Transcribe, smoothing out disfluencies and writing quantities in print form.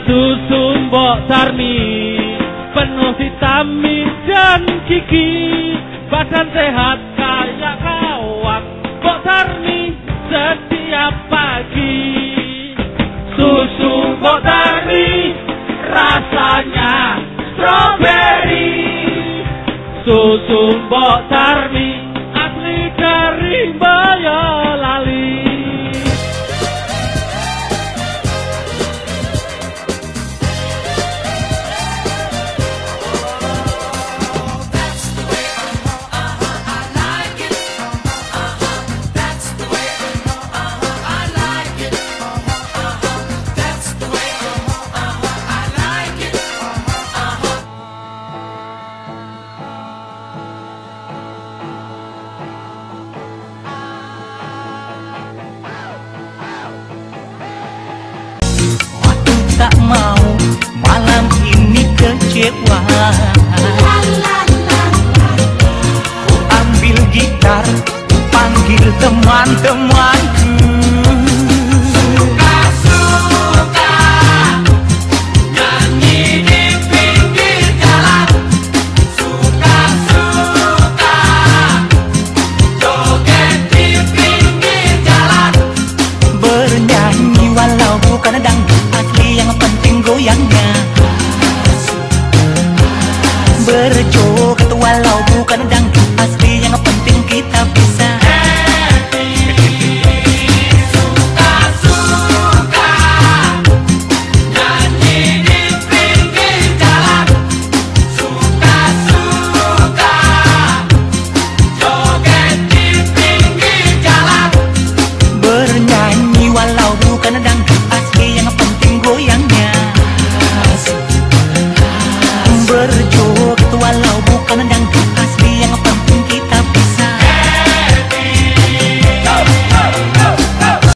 susu Mbok Tarmi penuh vitamin dan gigi, badan sehat kayak kawat. Mbok Tarmi setiap pagi. Susu Mbok Tarmi rasanya strawberry. Susu Mbok Tarmi asli dari Boyolali. Tak mau malam ini kecewa. Ku ambil gitar, ku panggil teman-teman.